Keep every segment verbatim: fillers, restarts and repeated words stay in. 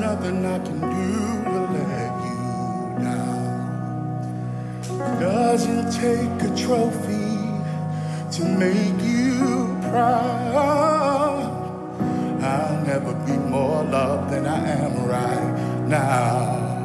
nothing I can do to let you down. Doesn't take a trophy to make you proud. I'll never be more loved than I am right now.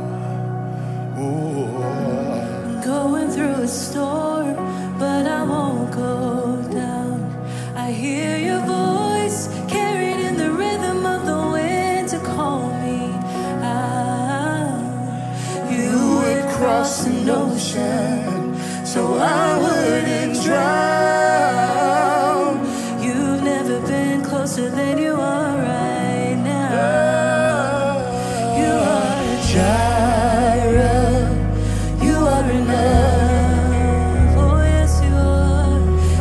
Ooh. Going through a storm, but I won't go down. I hear your voice carried in the rhythm of the wind to call me out. You would cross an ocean so I wouldn't drown. You've never been closer than you are right now. You are a Jireh. You are enough. Oh yes, you are.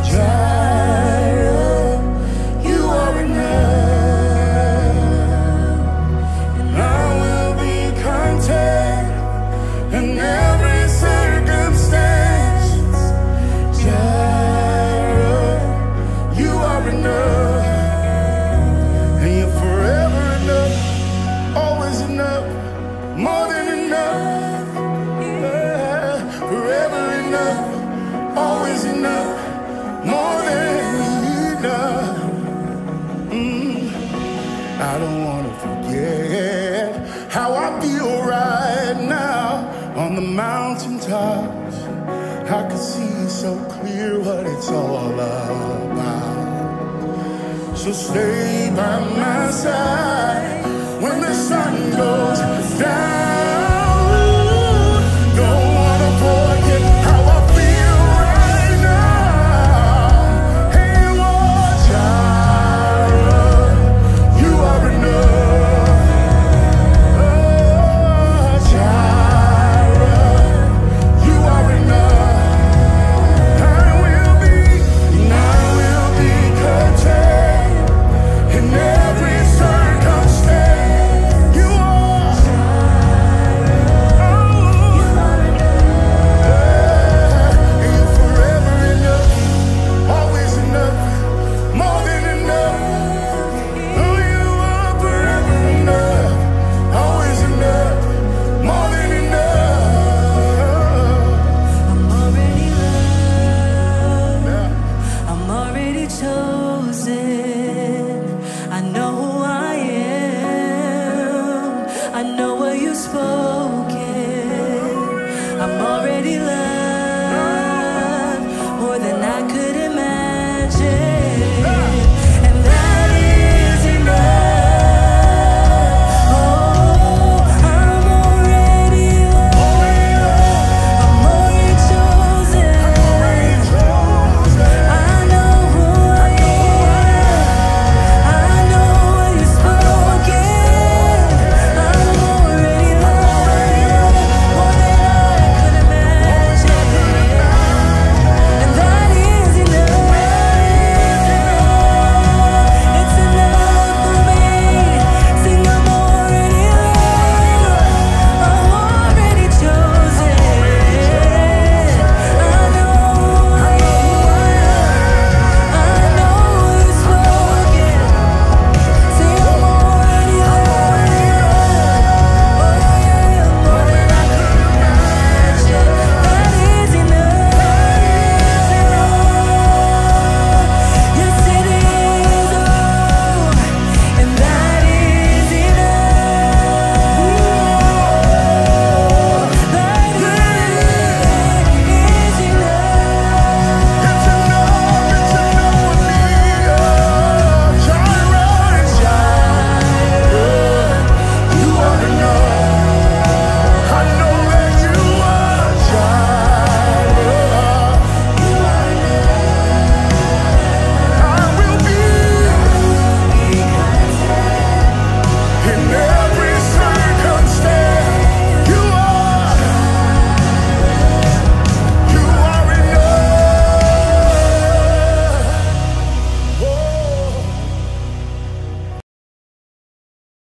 Jireh. You are enough. And I will be content in every circumstance. Jireh. You are enough. And you're forever enough. Always enough. More than enough. Yeah. Forever enough. Always enough. More than enough. Mm. I don't want to forget how I feel right now on the mountaintops. I can see so clear what it's all about. So stay by my side.